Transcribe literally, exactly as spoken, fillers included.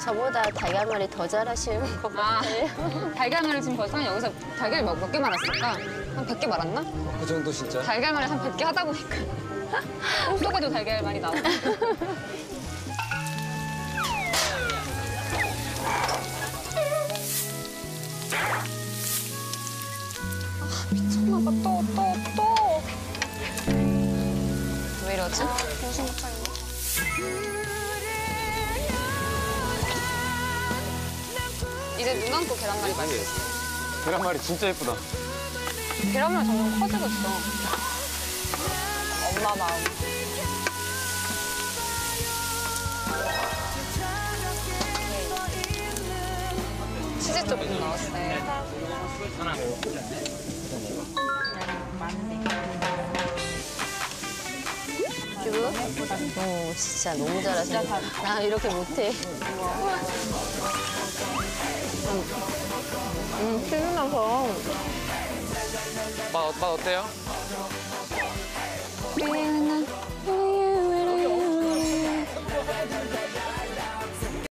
저보다 달걀말이 더 잘하시는 것 아, 같아요. 달걀말을 지금 벌써 한 여기서 달걀 몇, 몇 개 말았을까? 한 백 개 말았나? 그 정도 진짜? 달걀말을 한 백 개 하다 보니까 꿈속에도 달걀말이 나오고. 아, 미쳤나봐. 또, 또, 또. 왜 이러지? 정신 못 차리네. 이제 눈 감고 계란말이 맛있어. 계란말이 진짜 예쁘다. 계란말 점점 커지고 있어. 엄마 마음. 치즈 조금 넣었어요. 그리고 오, 진짜 너무 잘하시네. 나 이렇게 못해. 음, 튀김 나서 맛, 맛 어때요?